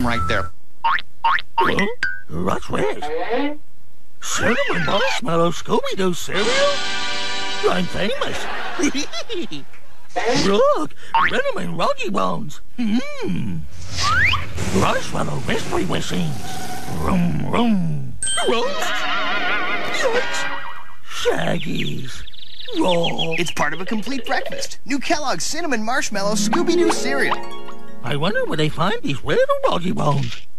right there. Huh? What's this? Cinnamon marshmallow Scooby-Doo cereal? I'm famous. Look, cinnamon roggy bones. Marshmallow mystery machines. Vroom, vroom. Gross. Yikes. Shaggies. Raw. It's part of a complete breakfast. New Kellogg's Cinnamon Marshmallow Scooby-Doo cereal. I wonder where they find these little roggy bones.